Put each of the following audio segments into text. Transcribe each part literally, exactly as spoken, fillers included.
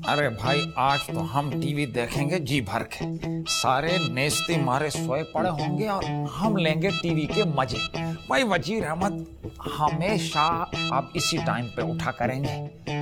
अरे भाई आज तो हम टीवी देखेंगे जी भर के। सारे नेस्ते मारे सोए पड़े होंगे और हम लेंगे टीवी के मजे। भाई वजीर अहमद हमेशा अब इसी टाइम पे उठा करेंगे।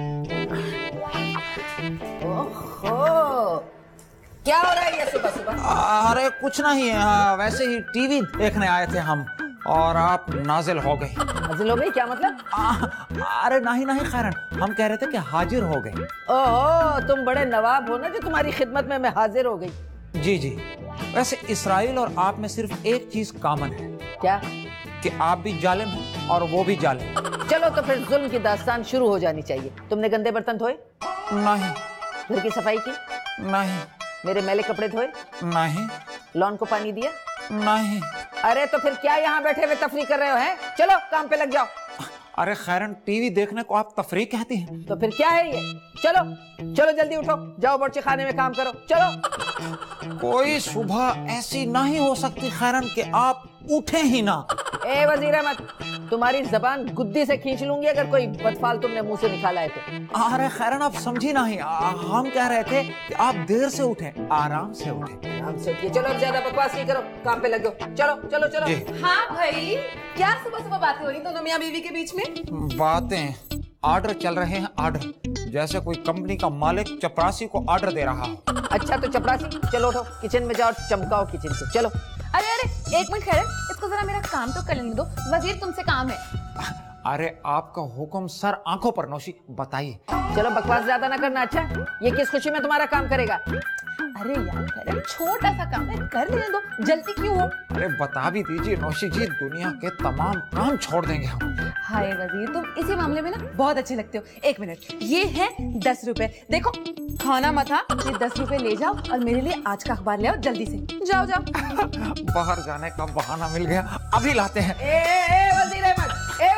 ओहो, क्या हो रहा है ये सुबह सुबह? अरे कुछ नहीं, वैसे ही टीवी देखने आए थे हम और आप नाजिल हो गई। नाजिल हो गई क्या मतलब? आ, अरे नहीं नहीं खैरन, हम कह रहे थे कि हाजिर हो गई। ओहो, तुम बड़े नवाब हो ना जो तुम्हारी खिदमत में मैं हाजिर हो गई। जी जी। वैसे इसराइल और आप में सिर्फ एक चीज कॉमन है। क्या? कि आप भी जालिम हैं और वो भी जालिम। चलो तो फिर जुल्म की दास्तान शुरू हो जानी चाहिए। तुमने गंदे बर्तन धोए? नहीं। घर की सफाई की? नहीं। मेरे मैले कपड़े धोए? नहीं। लॉन को पानी दिया? नहीं। अरे तो फिर क्या यहाँ बैठे हुए तफरी कर रहे हो हैं? चलो काम पे लग जाओ। अरे खैरन, टीवी देखने को आप तफरी कहती हैं? तो फिर क्या है ये? चलो चलो जल्दी उठो, जाओ बावर्ची खाने में काम करो। चलो। कोई सुबह ऐसी नहीं हो सकती खैरन कि आप उठे ही ना। ए वजीर अहमद, तुम्हारी जबान गुद्दी से खींच लूंगी अगर कोई बदफाल तुमने मुंह से निकाला है तो। अरे खैरन आप समझी नहीं, हम कह रहे थे कि आप देर से उठे, आराम से उठे। आराम से उठिए। चलो अब ज्यादा बकवास नहीं करो, काम पे लग जाओ। चलो चलो चलो। हाँ भाई, क्या सुबह सुबह बातें हो रही दोनों मियाँ बीवी के बीच में? बातें? ऑर्डर चल रहे हैं, ऑर्डर। जैसे कोई कंपनी का मालिक चपरासी को ऑर्डर दे रहा हो। अच्छा तो चपरासी, चलो उठो, किचन में जाओ, चमकाओ किचन को। चलो। अरे अरे एक मिनट खैर, इसको जरा मेरा काम तो कर लेने दो। वजीर तुमसे काम है। अरे आपका हुक्म सर, आंखों पर नौशी, बताइए। चलो बकवास ज्यादा ना करना। अच्छा, ये किस खुशी में तुम्हारा काम करेगा? अरे यार खैर, छोटा सा काम है, कर लेने दो, जल्दी क्यों हो? अरे बता भी दीजिए नौशी जी, दुनिया के तमाम काम छोड़ देंगे हम। हाय वजीर, तुम इसी मामले में ना बहुत अच्छे लगते हो। एक मिनट, ये है दस रुपए, देखो खाना मत, हाँ ये दस रुपए ले जाओ और मेरे लिए आज का अखबार ले आओ जल्दी से। जाओ जाओ। बाहर जाने का बहाना मिल गया, अभी लाते हैं। ए, ए, ए, वजीर अहमद, ए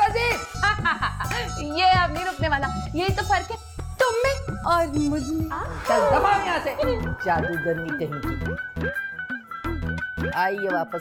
वजीर। ये अब नहीं रुकने वाला, यही तो फर्क है तुम में और मुझ में। चल दबाओ यहाँ से, जादूगरनी कहीं की। आइए वापस।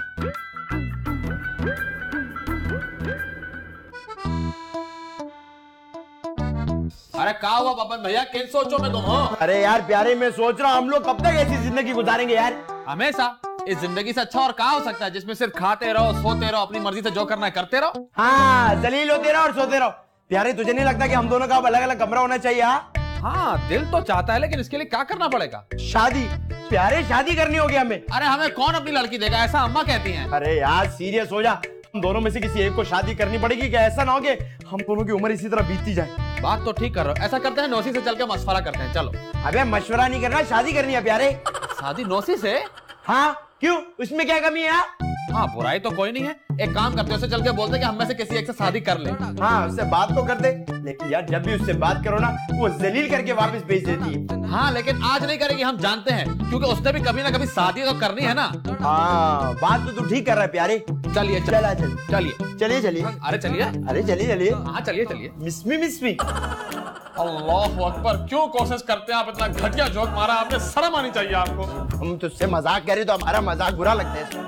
अरे क्या हुआ बबन भैया, किन सोचो में तुम हो? अरे यार प्यारे, मैं सोच रहा हूँ हम लोग कब तक ऐसी जिंदगी गुजारेंगे यार? हमेशा। इस जिंदगी से अच्छा और क्या हो सकता है जिसमें सिर्फ खाते रहो, सोते रहो, अपनी मर्जी से जो करना है करते रहो। हाँ, जलील होते रहो और सोते रहो। प्यारे तुझे नहीं लगता कि हम दोनों का अलग अलग कमरा होना चाहिए? हाँ हाँ, दिल तो चाहता है, लेकिन इसके लिए क्या करना पड़ेगा? शादी। प्यारे शादी करनी होगी हमें। अरे हमें कौन अपनी लड़की देगा, ऐसा अम्मा कहती हैं। अरे यार सीरियस हो जा, हम दोनों में से किसी एक को शादी करनी पड़ेगी। क्या ऐसा ना हो कि हम दोनों की उम्र इसी तरह बीतती जाए? बात तो ठीक कर रहे हो, ऐसा करते हैं नौसी से चल के मशवरा करते हैं, चलो। अबे मशवरा नहीं करना, शादी करनी है प्यारे। शादी नौसी से? हाँ क्यों, उसमें क्या कमी है? हाँ बुराई तो कोई नहीं है, एक काम करते हैं, उससे चल के बोलते हैं कि हम में से किसी एक से शादी कर ले। हाँ उससे बात तो कर दे, लेकिन यार जब भी उससे बात करो ना वो जलील करके वापस भेज देती है। हाँ लेकिन आज नहीं करेगी, हम जानते हैं, क्योंकि उसने भी कभी ना कभी शादी तो करनी है ना। हाँ बात तो तू ठीक कर रहा है प्यारे। चलिए चला चल चलिए चलिए चलिए। अरे चलिए, अरे चलिए चलिए। हाँ चलिए चलिए। मिस्मी मिस्मी। अल्लाह अकबर, क्यों कोशिश करते हैं आप? इतना घटिया जोक मारा आपने, शर्म आनी चाहिए आपको। हम तुझसे मजाक करें तो हमारा मजाक बुरा लगता है।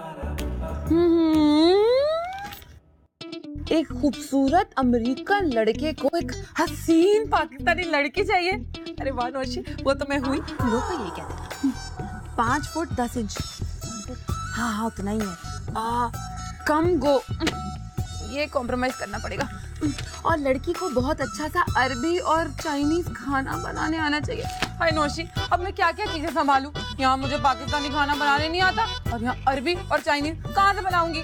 एक खूबसूरत अमेरिकन लड़के को एक हसीन पाकिस्तानी लड़की चाहिए। अरे वाह नौशी, वो तो मैं हुई। लोग तो यही कहते हैं, पाँच फुट दस इंच। हाँ हाँ उतना ही है। आ, कम गो, ये कॉम्प्रोमाइज करना पड़ेगा। और लड़की को बहुत अच्छा सा अरबी और चाइनीज खाना बनाने आना चाहिए। हाय नौशी, अब मैं क्या क्या चीजें संभालूं? यहाँ मुझे पाकिस्तानी खाना बनाने नहीं आता और यहाँ अरबी और चाइनीज कहाँ से बनाऊंगी?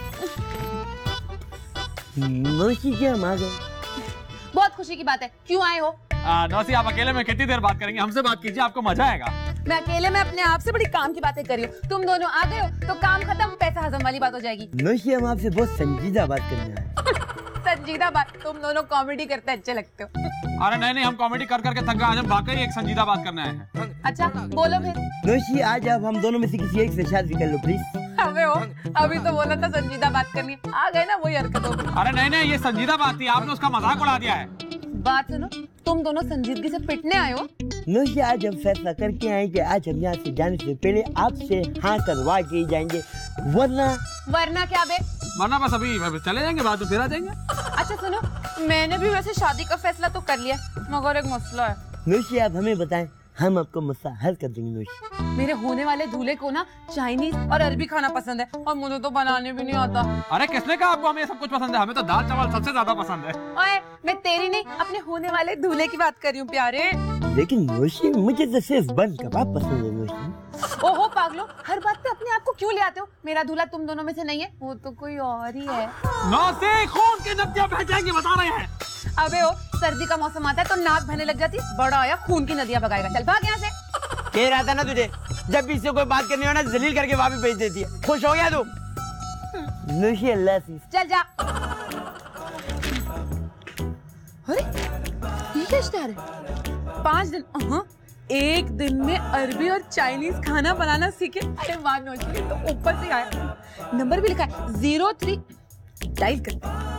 नौशी क्या आ गए? बहुत खुशी की बात है, क्यों आए हो? नौसी आप अकेले में कितनी देर बात करेंगे? हमसे बात कीजिए, आपको मजा आएगा। मैं अकेले में अपने आप से बड़ी काम की बातें कर रही हूँ, तुम दोनों आ गए हो तो काम खत्म, पैसा हजम वाली बात हो जाएगी। नौशी हम आपसे बहुत संजीदा बात करना है। संजीदा बात? तुम दोनों कॉमेडी करते अच्छे लगते हो। अरे नहीं नहीं, हम कॉमेडी कर करके थक गए, आज हम वाकई एक संजीदा बात करने आए हैं। अच्छा बोलो फिर। नौशी आज आप हम दोनों में से किसी एक से शादी कर लो प्लीज। अबे हो, अभी तो बोला था संजीदा बात करनी है, आ गए ना वही हरकतों में। अरे नहीं नहीं, ये संजीदा बात थी, आपने उसका मजाक उड़ा दिया है। बात सुनो, तुम दोनों संजीदगी से पिटने आए हो। नौशी आज हम फैसला करके आए कि आज हम यहाँ से जाने से पहले आपसे हाँ करवा के जाएंगे, वरना वरना क्या बे? वरना बस अभी चले जाएंगे, बाद में फिर आ जाएंगे। अच्छा सुनो, मैंने भी वैसे शादी का फैसला तो कर लिया, मगर एक मसला है। नोशी आप हमें बताएं, हम आपको मसा हल कर देंगे नोशी। मेरे होने वाले दूल्हे को ना चाइनीज और अरबी खाना पसंद है और मुझे तो बनाने भी नहीं आता। अरे किसने कहा आपको हमें सब कुछ पसंद है? हमें तो दाल चावल सबसे ज्यादा पसंद है। ओए, मैं तेरी नहीं अपने होने वाले दूल्हे की बात कर रही हूँ प्यारे। लेकिन नोशी मुझे तो सिर्फ बन कबाब पसंद है नोशी। ओहो पागलो, हर बात पे अपने आप को क्यों ले आते हो? मेरा दूल्हा तुम दोनों में से नहीं है, वो तो कोई और ही है। नौसे खून की नदियां बह जाएंगी, बता रहे हैं। अबे ओ, सर्दी का मौसम आता है तो नाक बहने लग जाती, बड़ा आया खून की नदियां बगाएगा। चल भाग यहाँ से। कह रहा था ना तुझे, जब भी इससे कोई बात करनी हो ना जलील करके वहाँ पे भेज देती है। खुश हो गया तू? नोशी अल्लाह से। चल जा। अरे ये क्या इश्तेहार है? पाँच दिन अहाँ, एक दिन में अरबी और चाइनीज खाना बनाना सीखे। अरे वाह नौशी, तो ऊपर से आया। नंबर भी लिखा है जीरो थ्री। डायल करते हैं।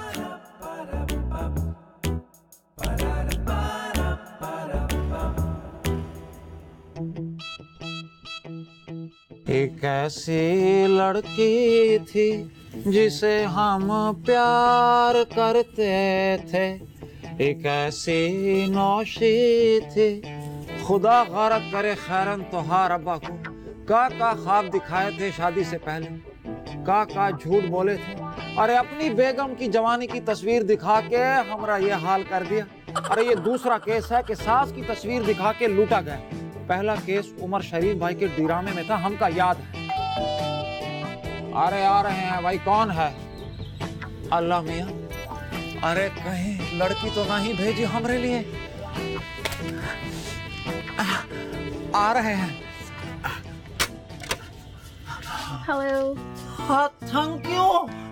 एक ऐसी लड़की थी जिसे हम प्यार करते थे, एक ऐसी नौशी थी, खुदा गरक करे खैरन तोहार अब्बा को। का का ख्वाब दिखाए थे शादी से पहले, का का झूठ बोले थे। अरे अपनी बेगम की जवानी की तस्वीर दिखा के हमरा ये हाल कर दिया। अरे ये दूसरा केस है कि सास की तस्वीर दिखा के लूटा गया। पहला केस उमर शरीफ भाई के ड्रामे में था, हमका याद है। अरे आ रहे हैं भाई, कौन है? अल्लाह मियां, अरे कहीं लड़की तो नहीं भेजी हमरे लिए। आ रहे हैं। हेलो। हाँ थैंक यू।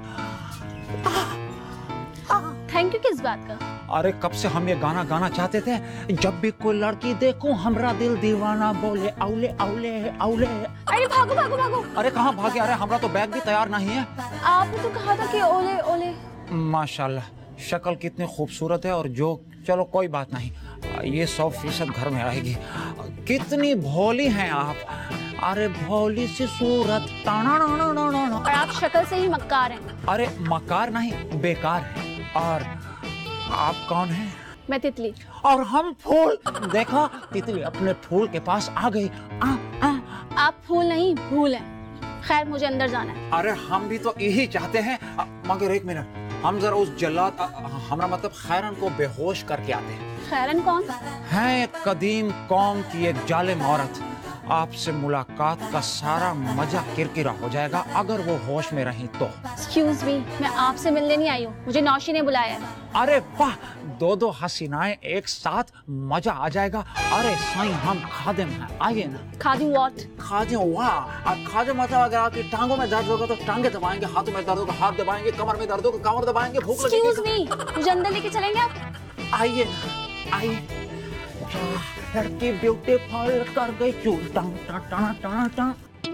थैंक यू किस बात का? अरे कब से हम ये गाना गाना चाहते थे, जब भी कोई लड़की देखूं हमरा दिल दीवाना बोले औले औले औले। अरे भागो भागो भागो। अरे कहाँ भागे? अरे हमरा तो बैग भी तैयार नहीं है। आपने तो कहा था कि ओले ओले। माशाल्लाह शक्ल कितनी खूबसूरत है और जो, चलो कोई बात नहीं, ये सौ फीसद घर में आएगी। कितनी भोली हैं आप। अरे भोली सी सूरत। और आप शक्ल से ही मक्कार हैं। अरे मकार नहीं, बेकार है। और आप कौन हैं? मैं तितली। और हम फूल। देखा, तितली अपने फूल के पास आ गई। आ, आ। आप फूल नहीं भूल हैं। खैर मुझे अंदर जाना है। अरे हम भी तो यही चाहते हैं, मगर एक मिनट, हम जरा उस जल्लाद, हमारा मतलब खैरन को बेहोश करके आते हैं। खैरन कौन? है एक कदीम कौम की एक जालिम औरत। आपसे मुलाकात का सारा मजा किरकिरा हो जाएगा अगर वो होश में रही तो। एक्सक्यूज मी, मैं आपसे मिलने नहीं आई हूँ, मुझे नौशी ने बुलाया है। अरे वाह, दो दो हसीनाएं एक साथ, मजा आ जाएगा। अरे साईं हम खादिम हैं, आइए ना। खादिम व्हाट? खादिम, वाह। अब खादिम मतलब अगर आपकी टांगों में दर्द होगा तो टांगे दबाएंगे, हाथों में दर्द होगा हाथ दबाएंगे, कमर में दर्द होगा कमर दबाएंगे, भूख लगेगी। एक्सक्यूज मी, मुझे अंदर लेके चलेंगे आप? आइए ना, आइए। लड़की ब्यूटीफुल कर गई चूल टांग टांग टांग टांग टांग।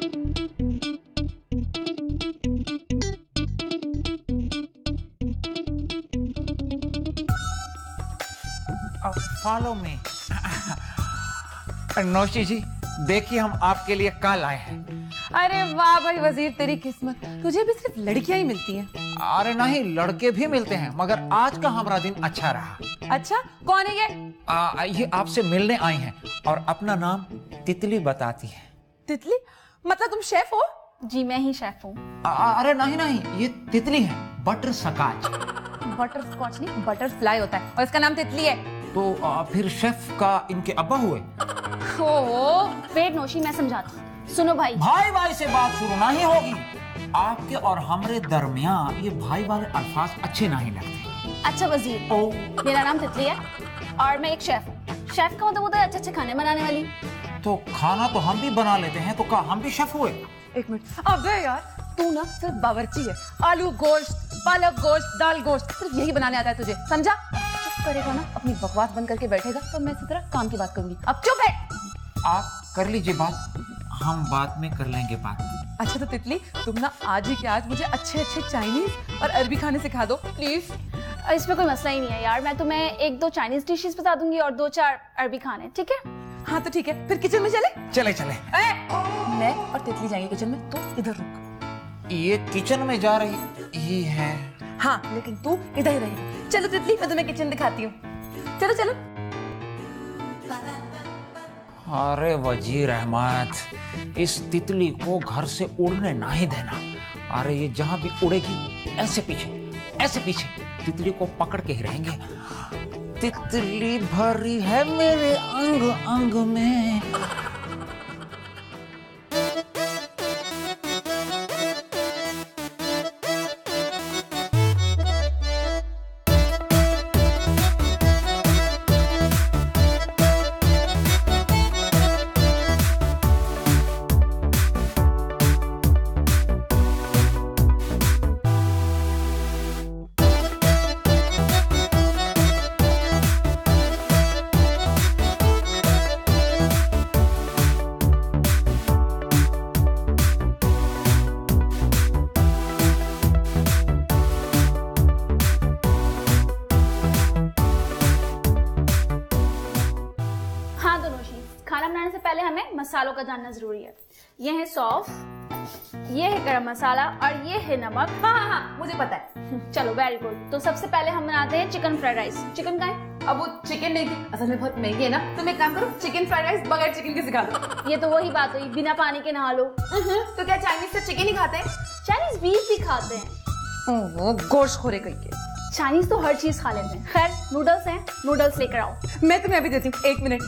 Follow me. नौशी जी देखिए, हम आपके लिए कल आए हैं। अरे वाह भाई वजीर, तेरी किस्मत, तुझे भी सिर्फ लड़कियां ही मिलती हैं। अरे नहीं, लड़के भी मिलते हैं, मगर आज का हमारा दिन अच्छा रहा। अच्छा, कौन है ये? आ, ये आपसे मिलने आई हैं और अपना नाम तितली बताती है। तितली? मतलब तुम शेफ हो? जी मैं ही शेफ हूँ। अरे नहीं नहीं, ये तितली है, बटर स्कॉच। बटर स्कॉच नहीं, बटरफ्लाई होता है और इसका नाम तितली है। तो आ, फिर शेफ का इनके अब्बा हुए। ओहो, वेट नौशी मैं समझाती हूँ। सुनो भाई। भाई भाई से बात शुरू नहीं होगी। आपके और हमारे दरमियान ये भाई वाले अल्फाज अच्छे नहीं लगते। अच्छा वजीर, ओ, मेरा नाम तितली है और मैं एक शेफ हूँ। शेफ का मतलब होता है अच्छे अच्छे खाने बनाने वाली। तो खाना तो हम भी बना लेते हैं, तो क्या हम भी शेफ हुए? एक मिनट, अबे यार तू ना सिर्फ बावर्ची है। आलू गोश्त, पालक गोश्त, दाल गोश्त, सिर्फ यही बनाने आता है तुझे, समझा? चुप करेगा ना, अपनी बकवास बंद करके बैठेगा तो मैं इसी तरह काम की बात करूंगी। अब चुप है। आप कर लीजिए बात, हम बाद में कर लेंगे बात। अच्छा तो तितली, तुम ना आज ही के आज मुझे अच्छे अच्छे चाइनीज और अरबी खाने सिखा दो प्लीज। इसमें कोई मसला ही नहीं है यार, मैं तुम्हें एक दो चाइनीज डिशेस बता दूंगी और दो चार अरबी खाने, ठीक है? हाँ तो ठीक है, फिर किचन में चले। चले चले। ए, मैं और तितली जाएंगे किचन में, तो इधर रुक। ये किचन में जा रही ही है। हाँ लेकिन तू इधर ही रहेगा। चलो तितली, मैं तुम्हें किचन दिखाती हूँ। चलो चलो। अरे वजीर अहमद, इस तितली को घर से उड़ने ना ही देना। अरे ये जहां भी उड़ेगी ऐसे पीछे ऐसे पीछे तितली को पकड़ के ही रहेंगे। तितली भरी है मेरे अंग अंग में। पहले हमें मसालों का जानना जरूरी है। ये है सौंफ, ये है गरम मसाला और ये है नमक। हाँ हाँ हाँ मुझे पता है। चलो वेरी गुड। तो सबसे पहले हम बनाते हैं चिकन फ्राइड राइस। चिकन का है? अब वो चिकन नहीं थी, असल में बहुत महंगी है ना। तुम एक काम करो, चिकन फ्राइड राइस बगैर चिकन के सिखा दो। ये तो वही बात हुई, बिना पानी के नहा लो। तो क्या चाइनीज से चिकन ही खाते हैं? चाइनीज बीफ भी खाते हैं। ओहो गोश्त खोरे कहीं के। चाइनीज तो हर चीज खा लेते हैं। खैर नूडल्स हैं, नूडल्स लेकर आओ। मैं तुम्हें अभी देती हूँ, एक मिनट।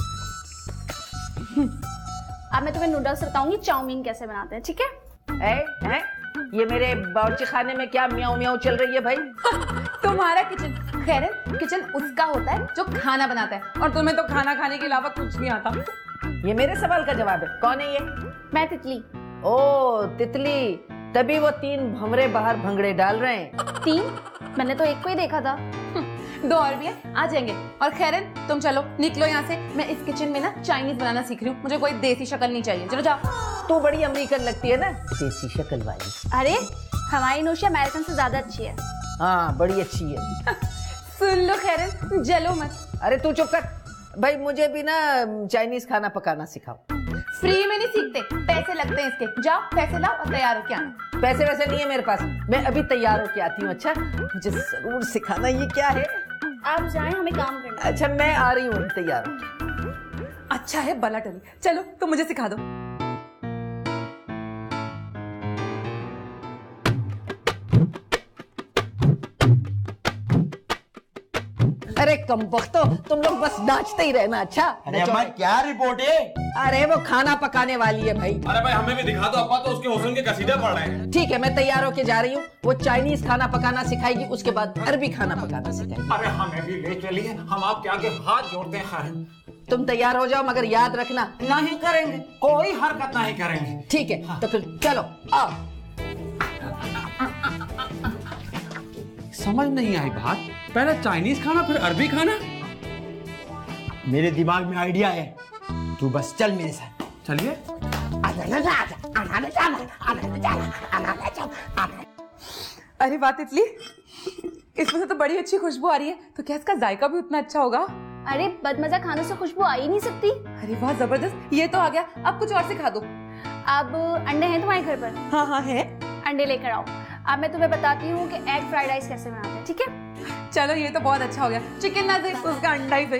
अब मैं तुम्हें नूडल्स बताऊंगी चाउमीन कैसे बनाते हैं, ठीक है? ए, ए, ये मेरे बावर्ची खाने में क्या म्याऊ म्याऊ चल रही है भाई? तुम्हारा किचन, खैर किचन उसका होता है जो खाना बनाता है, और तुम्हें तो खाना खाने के अलावा कुछ नहीं आता। ये मेरे सवाल का जवाब है। कौन है ये? मैं तितली। ओ तितली, तभी वो तीन भंवरे बाहर भंगड़े डाल रहे हैं। तीन? मैंने तो एक को ही देखा था। दो और भी है, आ जाएंगे। और खैरन तुम चलो निकलो यहाँ से, मैं इस किचन में ना चाइनीज बनाना सीख रही हूँ, मुझे कोई देसी शक्ल नहीं चाहिए। चलो जाओ। तू बड़ी अमेरिकन लगती है ना, देसी शक्ल वाली। अरे हमारी नोशी अमेरिकन से ज्यादा अच्छी है। हाँ बड़ी अच्छी है। सुन लो खैरन, जलो मत। अरे तू चुप कर भाई, मुझे भी ना चाइनीज खाना पकाना सिखाओ। फ्री में नहीं सीखते, पैसे लगते हैं इसके। जाओ पैसे लाओ और तैयार हो के आना। पैसे वैसे नहीं है मेरे पास, मैं अभी तैयार होके आती हूँ। अच्छा मुझे जरूर सिखाना। ये क्या है? आप जाएं, हमें काम करना है। अच्छा मैं आ रही हूँ तैयार होके। अच्छा है बला टली, चलो तुम मुझे सिखा दो। अरे कम वक्त, तुम लोग बस नाचते ही रहना। अच्छा अरे अम्मा क्या रिपोर्ट है? अरे वो खाना पकाने वाली है भाई। अरे भाई हमें भी दिखा दो, अब्बा तो उसके हुस्न के कसीदे पढ़ रहे हैं। ठीक है मैं तैयार होके जा रही हूँ। वो चाइनीज खाना पकाना सिखाएगी, उसके बाद अरबी खाना पकाना सिखाएगी। अरे हमें भी ले चलिए, हम आपके आगे हाथ जोड़ते हैं। खान तुम तैयार हो जाओ, मगर याद रखना नहीं करेंगे, कोई हरकत नहीं करेंगे। ठीक है हाँ। तो फिर चलो आओ। समझ नहीं आई बात, पहले चाइनीज खाना फिर अरबी खाना। मेरे दिमाग में आइडिया है, तू बस चल मेरे साथ। चलिए। अरे वाह तितली, इसमें से तो बड़ी अच्छी खुशबू आ रही है, तो क्या इसका जायका भी उतना अच्छा होगा? अरे बदमजा खानों से खुशबू आ ही नहीं सकती। अरे वाह जबरदस्त, ये तो आ गया। अब कुछ और सिखा दो। अब अंडे हैं तुम्हारे घर पर? हाँ हाँ है। अंडे लेकर आओ। अब मैं तुम्हें बताती हूँ कि एग फ्राइड राइस कैसे बनाते हैं, ठीक है? चलो ये तो बहुत अच्छा हो गया, चिकन ना दे उसका अंडा ही सही।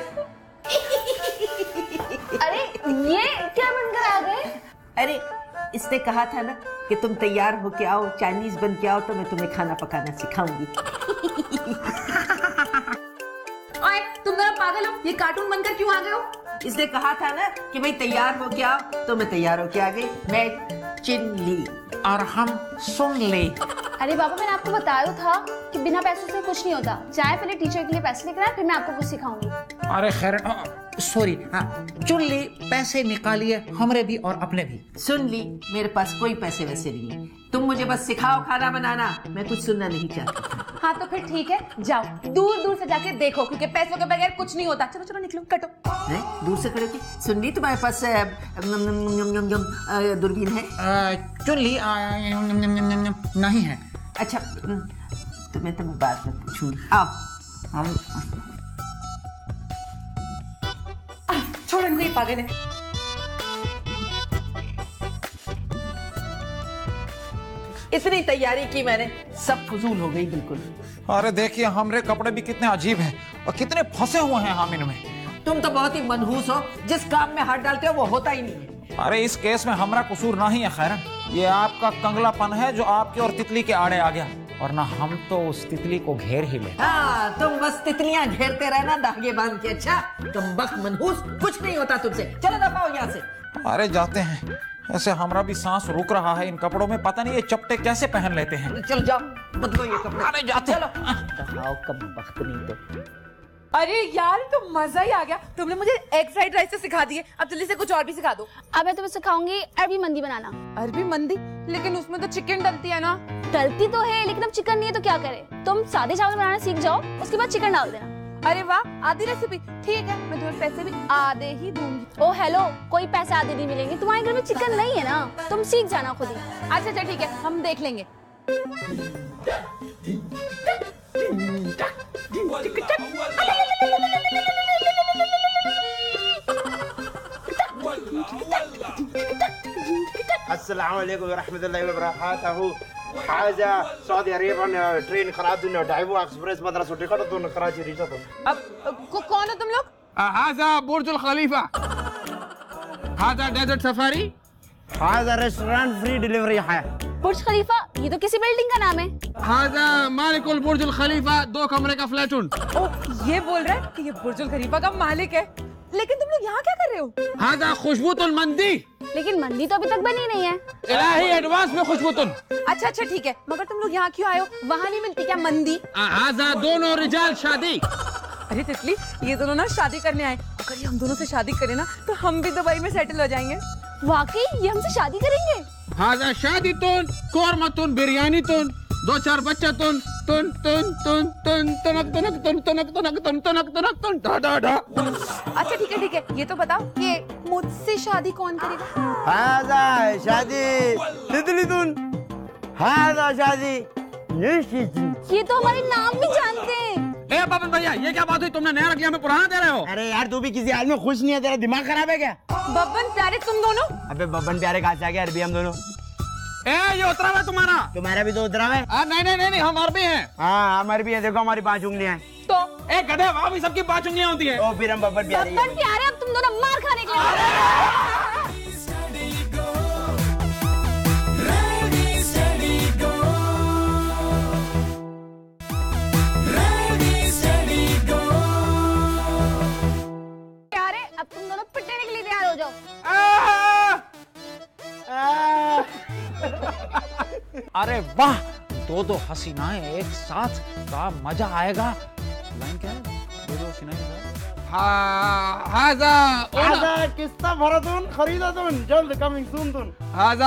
अरे ये क्या बनकर आ गए? अरे इसने कहा था ना कि तुम तैयार होके आओ, चाइनीज बन के आओ, तो मैं तुम्हें खाना पकाना सिखाऊंगी। ओए तुम दोनों पागल हो, ये कार्टून बनकर क्यों आ गए हो? इसने कहा था ना कि भाई तैयार होके आओ, तो मैं तैयार होके आ गई। मैं चिन ली और हम सुन ले। अरे बाबा मैंने आपको बताया था कि बिना पैसों से कुछ नहीं होता। जाए पहले टीचर के लिए पैसे लेकर आए, फिर मैं आपको कुछ सिखाऊंगी। अरे खैर सॉरी, हाँ चुन ली, पैसे निकालिए हमारे भी और अपने भी। सुन ली, मेरे पास कोई पैसे वैसे नहीं है, तुम मुझे बस सिखाओ खाना बनाना, मैं कुछ सुनना नहीं चाहती। हाँ तो फिर ठीक है, जाओ दूर दूर से जाके देखो, क्योंकि पैसों के बगैर कुछ नहीं होता। चलो चलो निकलो, कटो। है? दूर से करोगी? सुन ली, तुम्हारे पास दूरबीन है? चुन ली नहीं है। अच्छा तुम्हें तो मैं बात में पूछूंगी। आओ हम छोड़ इनको, ये पागल है। इतनी तैयारी की मैंने, सब फजूल हो गई बिल्कुल। अरे देखिए हमारे कपड़े भी कितने अजीब हैं और कितने फंसे हुए हैं हम इनमें। तुम तो बहुत ही मनहूस हो, जिस काम में हाथ डालते हो वो होता ही नहीं है। अरे इस केस में हमारा कसूर नहीं है खैरन, ये आपका कंगलापन है जो आपके और तितली के आड़े आ गया, और ना हम तो उस तितली को घेर ही ले। हाँ, तुम बस तितलियां घेरते रहना धागे बांध के। अच्छा, तुम बक मनहूस, कुछ नहीं होता तुमसे। चलो दफा हो यहाँ से। अरे जाते हैं, ऐसे हमारा भी सांस रुक रहा है इन कपड़ों में, पता नहीं ये चपटे कैसे पहन लेते हैं। चलो जाओ, बदलो ये कपड़े। अरे जाते चलो। दफाओ कब वक्त नहीं तो। अरे यार तो मजा ही आ गया, तुमने मुझे एग फ्राइड राइस तो सिखा दिए, अब जल्दी से कुछ और भी सिखा दो। अब मैं तुम्हें सिखाऊंगी अरबी मंदी बनाना। अरबी मंदी? लेकिन उसमें तो चिकन डलती है ना। डलती तो है, लेकिन अब चिकन नहीं है तो क्या करें। तुम सादे चावल बनाना सीख जाओ, उसके बाद चिकन डाल देना। अरे वाह, आधी रेसिपी। ठीक है, मैं तुम्हें पैसे भी आधे ही दूंगी। ओ हेलो, कोई पैसे आधे नहीं मिलेंगे, तुम्हारे घर में चिकन नहीं है ना, तुम सीख जाना खुद ही। अच्छा अच्छा ठीक है, हम देख लेंगे। अस्सलाम वालेकुम रहमतुल्लाहि व बरकातहू। हाजा सऊदी अरेबिया ट्रेन खरादुन डाइवो एक्सप्रेस मद्रास टिकट तो कराची रिचा तो। अब को, कौन हो तुम लोग? हाजा बुर्जुल खलीफा, हाजा डेजर्ट सफारी, हाजा रेस्टोरेंट फ्री डिलीवरी है। बुर्ज खलीफा ये तो किसी बिल्डिंग का नाम है। हाजा मालिकुल बुर्जुल खलीफा, दो कमरे का फ्लैट। ओ, ये बोल रहा है कि ये बुर्जुल खलीफा का मालिक है। लेकिन तुम लोग यहाँ क्या कर रहे हो? हाजा खुशबूतुल मंदी, लेकिन मंदी तो अभी तक बनी नहीं है। इलाही एडवांस में खुशबूतुन। अच्छा अच्छा ठीक है, मगर तुम लोग यहाँ क्यों आए हो? वहाँ नहीं मिलती क्या मंदी? हाजा दोनों रिजाल शादी। अरे तितली, ये दोनों ना शादी करने आए। अगर ये हम दोनों से शादी करें ना तो हम भी दुबई में सेटल हो जाएंगे। वाकई ये हमसे शादी करेंगे? हाजा शादी तुन, कोरमा तुन, बिरयानी तुन, दो चार बच्चा तुन, तुन तुन तुन तुन तुनक तुनक तुन तुनक तुनक तुन तुनक तुनक तुन डा डा डा। अच्छा ठीक है ठीक है, ये तो बताओ कि मुझसे शादी कौन करेगा? हाजा शादी तितली तुन, हाजा शादी निश्चित। ये तो हमारे नाम भी जानते हैं। ए बबन भैया, ये क्या बात हुई? तुमने नया रख लिया, हमें पुराना दे रहे हो? अरे यार तू भी किसी हाल में खुश नहीं है, तेरा दिमाग खराब है क्या? बब्बन प्यारे तुम दोनों? अबे बब्बन प्यारे कहाँ से आ गया? अरबी हम दोनों। ए ये उतरा है तुम्हारा? तुम्हारा भी तो उतरा है। आ, नहीं नहीं नहीं नहीं, हम अरबी हैं। हाँ हमारी भी है, देखो हमारी पांच उंगलियां हैं। तो ए गधे, वहाँ भी सबकी पांच उंगलियां होती है। ओ फिर हम बब्बन प्यारे ही हैं। बब्बन प्यारे, अब तुम दोनों मार खाने के लिए। प्यारे, अब तुम दोनों पिटने के लिए तैयार हो जाओ। अरे वाह, दो दो हसीनाएं एक साथ, का मजा आएगा। लाइन क्या है? दो दो हसीनाएं। हाँ, हाजा हाजा किस्ता भरतुन खरीदतुन जल्द कमिंग सून तुन। हाजा